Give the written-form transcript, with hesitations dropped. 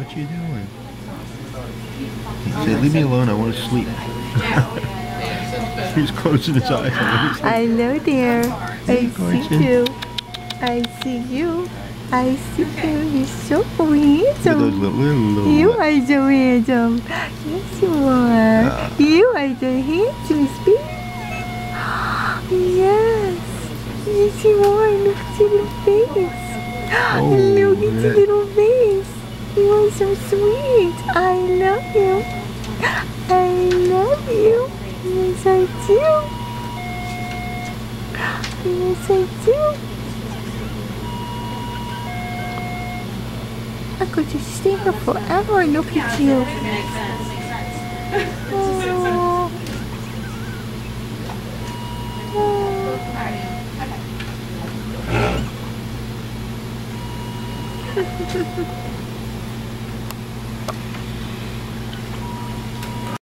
What you doing? He said, leave me alone, I want to sleep. He's closing his eyes. Hello there. I see you. I see you. I see you. You're so handsome. You are so handsome. Yes, you are. You are the handsomest baby. Yes. Yes, you are. Look at your little face. Look at your little face. You are so sweet. I love you. I love you. Yes, I do. Yes, I do. I could just stay here forever and look at you. Oh.